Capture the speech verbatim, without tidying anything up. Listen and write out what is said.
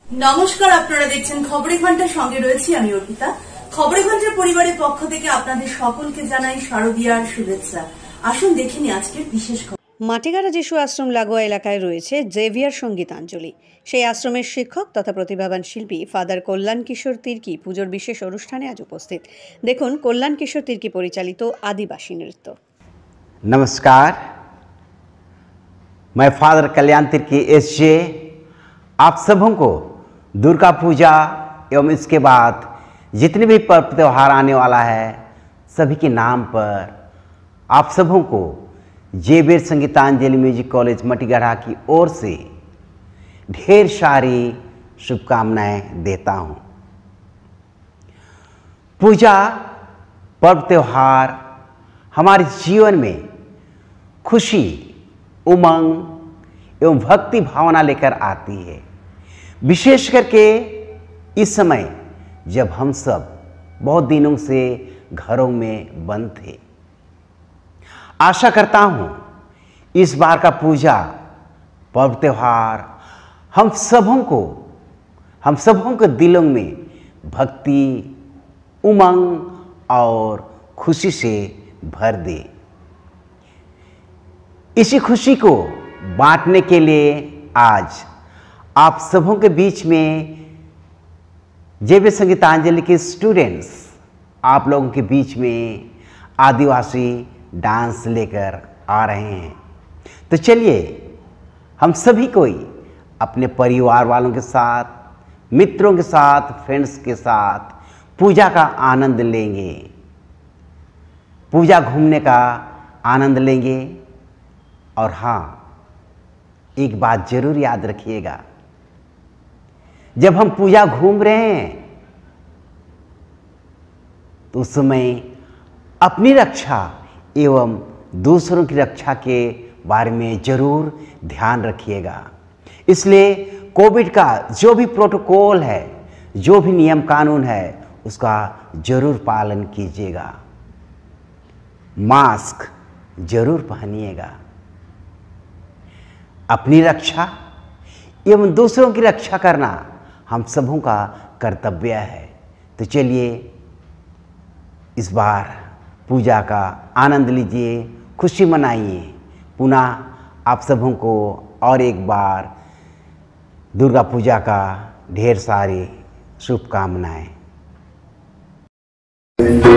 নমস্কার, আপনারা দেখছেন খবরের ঘন্টার সঙ্গে রয়েছি আমি অর্পিতা। খবরের ঘন্টার পরিবারের পক্ষ থেকে আপনাদের সকলকে জানাই শারদীয়ার শুভেচ্ছা। আসুন দেখে নিই আজকের বিশেষ খবর। মাটিগাড়া যিশু আশ্রম লাগোয়া এলাকায় রয়েছে জেভিয়ার সঙ্গীতাঞ্জলি। সেই আশ্রমের শিক্ষক তথা প্রতিভাবান শিল্পী ফাদার কল্যাণ কিশোর তির্কি পুজোর বিশেষ অনুষ্ঠানে আজ উপস্থিত। দেখুন কল্যাণ কিশোর তির্কি পরিচালিত আদিবাসী নৃত্য। नमस्कार, मैं फादर कल्याण तिर्की एस जे आप सबों को दुर्गा पूजा एवं इसके बाद जितने भी पर्व त्यौहार आने वाला है सभी के नाम पर आप सबों को Xavier Sangeetanjali music college Matigara की ओर से ढेर सारी शुभकामनाएं देता हूं। पूजा पर्व त्यौहार हमारे जीवन में खुशी, उमंग एवं भक्ति भावना लेकर आती है, विशेष करके इस समय जब हम सब बहुत दिनों से घरों में बंद थे। आशा करता हूँ इस बार का पूजा पर्व त्यौहार हम सबों को हम सबों के दिलों में भक्ति, उमंग और खुशी से भर दे। इसी खुशी को बांटने के लिए आज आप सबों के बीच में जेवियर संगीतांजलि के स्टूडेंट्स आप लोगों के बीच में आदिवासी डांस लेकर आ रहे हैं। तो चलिए हम सभी कोई अपने परिवार वालों के साथ, मित्रों के साथ, फ्रेंड्स के साथ पूजा का आनंद लेंगे, पूजा घूमने का आनंद लेंगे। और हाँ, एक बात जरूर याद रखिएगा, जब हम पूजा घूम रहे हैं तो उस समय अपनी रक्षा एवं दूसरों की रक्षा के बारे में जरूर ध्यान रखिएगा। इसलिए कोविड का जो भी प्रोटोकॉल है, जो भी नियम कानून है, उसका जरूर पालन कीजिएगा। मास्क जरूर पहनिएगा। अपनी रक्षा एवं दूसरों की रक्षा करना हम सबों का कर्तव्य है। तो चलिए इस बार पूजा का आनंद लीजिए, खुशी मनाइए। पुनः आप सबों को और एक बार दुर्गा पूजा का ढेर सारी शुभकामनाएं।